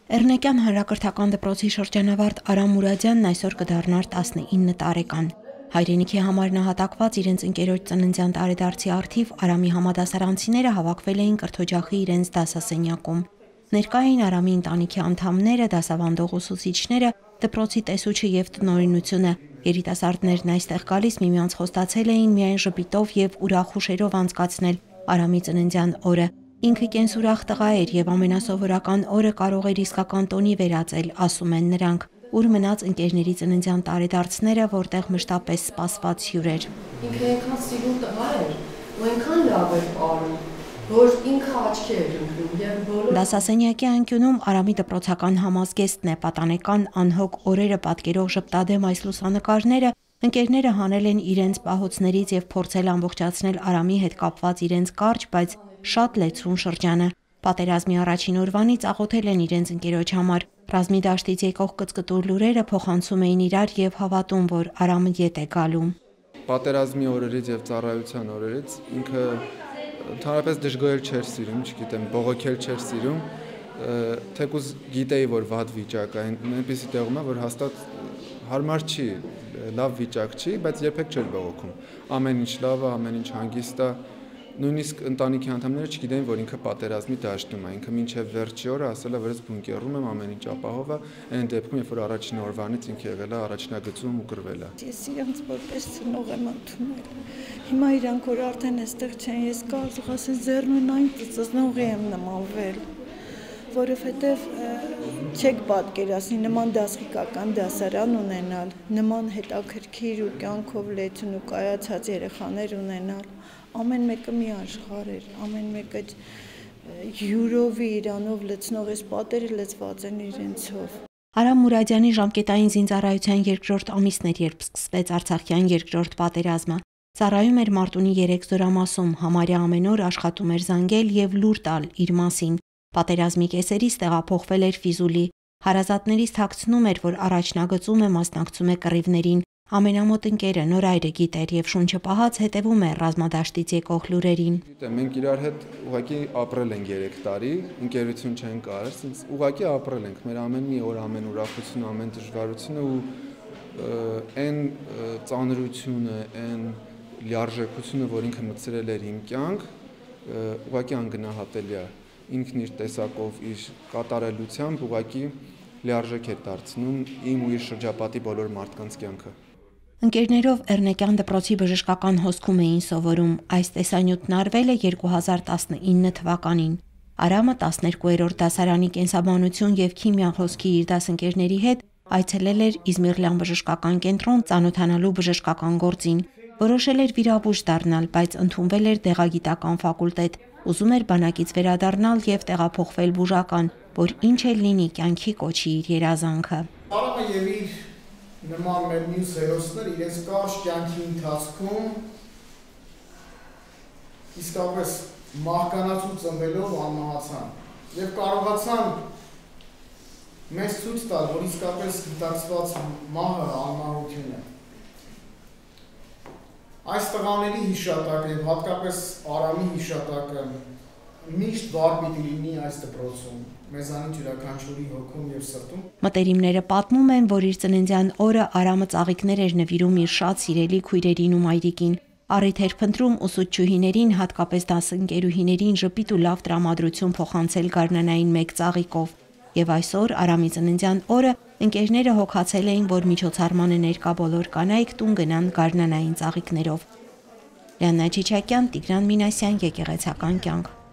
Էռնեկյան հանրակրթական դպրոցի շրջանավարտ Արամ Մուրադյանն այսօր կդառնար 19 տարեկան։ Հայրենիքի համար նահատակված իրենց ընկերոջ ծննդյան տարեդարձի առթիվ Արամի համադասարանցիները հավաքվել էին կրթօջախի իրենց դասասենյակում։ Ներկա էին Արամի ընտանիքի անդամները, դասավանդող ուսուցիչները, դպրոցի տեսուչը եւ տնօրինությունը։ Երիտասարդներն այստեղ գալիս միմյանց խոստացել էին միայն ժպիտով եւ ուրախ հուշերով անցկացնել Արամի ծննդյան օրը։ Ինքը կենսուրախ տղա էր եւ ամենասովորական օրը կարող էր իսկական տոնի վերածել, ասում են նրանք։ Ուր մնաց ընկերների ծննդյան տարեդարձները, որտեղ մշտապես սպասված հյուր էր։ Ինքը այնքան սիրուն տղա էր, ու այնքան լավ էր ապրում, որ ինքը աչքի էր ընկնում եւ բոլոր Դասասենյակի անկյունում Արամի դպրոցական համազգեստն է, պատանեկան անհոգ օրերը պատկերող ժպտադեմ այս լուսանկարները ընկերները հանել են իրենց պահոցներից եւ փորձել ամբողջացնել Արամի հետ կապված իրենց կարճ, բայց շատ լեցուն շրջանը։ Պատերազմի առաջին օրվանից աղոթել են իրենց ընկերոջ համար։ Ռազմի դաշտից եկող կծկտուր լուրերը փոխանցում էին իրար եւ հավատում, որ Արամը ետ է գալու։ Պատերազմի օրերից եւ ծառայության օրերից ինքը ընդհանրապես դժգոհել չէր սիրում, չգիտեմ, բողոքել չէր սիրում, թեկուզ գիտեի, որ վատ վիճակ է, այնպեսի տեղում է, որ հաստատ հարմար չի, լավ վիճակ չի, բայց երբեք չէր բողոքում։ Ամեն ինչ լավ է, ամեն ինչ հանգիստ է։ Նույնիսկ ընտանիքի անդամները չգիտեն, որ ինքը պատերազմի դաշտում է, ինքը մինչև վերջի օրը ասել է, որ ես բունկերում եմ, ամեն ինչ ապահով է, այն դեպքում, երբ որ առաջին օրվանից ինքը եղել է առաջնագծում ու գրվել է։ Ես իրանց որպես ծնող եմ ընդունել։ Հիմա իրանք որ արդեն այստեղ չեն, ես կարող ասեմ ձեռնունայն ծնողի եմ նմանվել, որովհետև չեք պատկերացնի նման դասղիկական դասարան ունենալ, նման հետաքրքիր ու կյանքով լեցուն ու կայացած երեխաներ ունենալ, ամեն մեկը մի աշխարհ էր, ամեն մեկը յուրովի իրանով լցնող էս պատերը լցված են իրենցով։ Արամ Մուրադյանի ժամկետային զինծառայության երկրորդ ամիսն էր, երբ սկսվեց Արցախյան երկրորդ պատերազմը։ Ծառայում էր Մարտունի 3 զորամասում, համարյա ամեն օր աշխատում էր զանգել եւ լուր տալ իր մասին։ Պատերազմի կեսերից տեղափոխվել էր Ֆիզուլի։ Հարազատներից թաքցնում էր, որ առաջնագծում է մասնակցում է կռիվներին։ Ամենամոտ ընկերը նոր այրը գիտեր եւ շունչը պահած հետևում է ռազմադաշտից եկող լուրերին։ Մենք իրար հետ ուղղակի ապրել ենք 3 տարի, ընկերություն չենք արել, ասես ուղղակի ապրել ենք։ Մեր ամեն մի օր, ամեն ուրախությունը, ամեն դժվարությունը ու այն ծանրությունը, այն լիարժեքությունը, որ ինքը մտցրել էր իմ կյանք, ուղղակի անգնահատելի է։ Ինքն իր տեսակով, իր կատարելությամբ ուղղակի լիարժեք է դարձնում իմ ու իր շրջապատի բոլոր մարդկանց կյանքը։ Ընկերներով Էռնեկյան դպրոցի բժշկական հոսքում էին սովորում։ Այս տեսանյութն արվել է 2019 թվականին։ Արամը 12-րդ դասարանի կենսաբանություն եւ քիմիա հոսքի իր դասընկերների հետ այցելել էր Իզմիրլյան բժշկական կենտրոն ծանոթանալու բժշկական գործին։ Որոշել էր վիրաբույժ դառնալ, բայց ընդունվել էր դեղագիտական ֆակուլտետ։ Ուզում էր բանակից վերադառնալ եւ տեղափոխվել բուժական, որ ինչ էլ լինի կյանքի կոչի իր երազանքը։ Արամը եւ իր նման մեր մյուս հերոսներ իրենց կարճ կյանքի ընթացքում իսկապես մահկանացու ծնվելով անմահացան եւ կարողացան մեզ ցույց տալ, որ իսկապես գիտակցված մահը անմահություն է։ Այս տղաների հիշատակը եւ հատկապես Արամի հիշատակը միշտ վառ պիտի լինի այս դպրոցում, մեզանից յուրաքանչյուրի հոգում եւ սրտում։ Մտերիմները պատմում են, որ իր ծննդյան օրը Արամը ծաղիկներ էր նվիրում իր շատ սիրելի քույրերին ու մայրիկին։ Առիթ էր փնտրում ուսուցչուհիներին, հատկապես դասընկերուհիներին ժպիտ ու լավ տրամադրություն փոխանցել գարնանային մեկ ծաղիկով։ Եվ այսօր Արամի ծննդյան օրը ընկերները հոգացել էին, որ միջոցառմանը ներկա բոլոր կանայք տուն գնան գարնանային ծաղիկներով։ Լիաննա Չիչակյան, Տիգրան Մինասյան, Եկեղեցական կյանք։